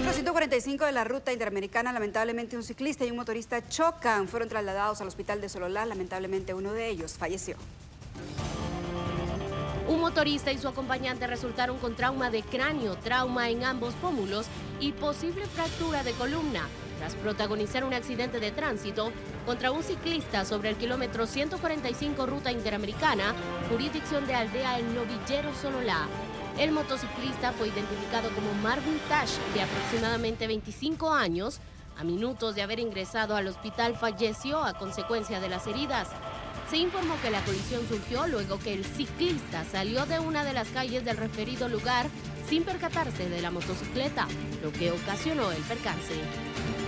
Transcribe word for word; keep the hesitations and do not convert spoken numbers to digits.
Kilómetro ciento cuarenta y cinco de la ruta interamericana, lamentablemente un ciclista y un motorista chocan. Fueron trasladados al hospital de Sololá. Lamentablemente uno de ellos falleció. Un motorista y su acompañante resultaron con trauma de cráneo, trauma en ambos pómulos y posible fractura de columna tras protagonizar un accidente de tránsito contra un ciclista sobre el kilómetro ciento cuarenta y cinco ruta interamericana, jurisdicción de Aldea El Novillero, Sololá. El motociclista fue identificado como Marvin Tash, de aproximadamente veinticinco años. A minutos de haber ingresado al hospital, falleció a consecuencia de las heridas. Se informó que la colisión surgió luego que el ciclista salió de una de las calles del referido lugar sin percatarse de la motocicleta, lo que ocasionó el percance.